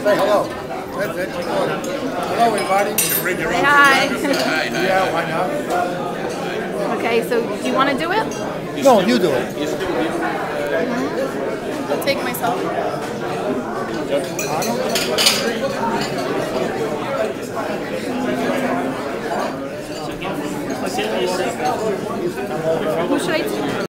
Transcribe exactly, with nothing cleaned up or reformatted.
Say hello. That's it. Hello, everybody. Say hi. Yeah, why not? Okay, so do you want to do it? No, you do it. I'll take myself. Who should I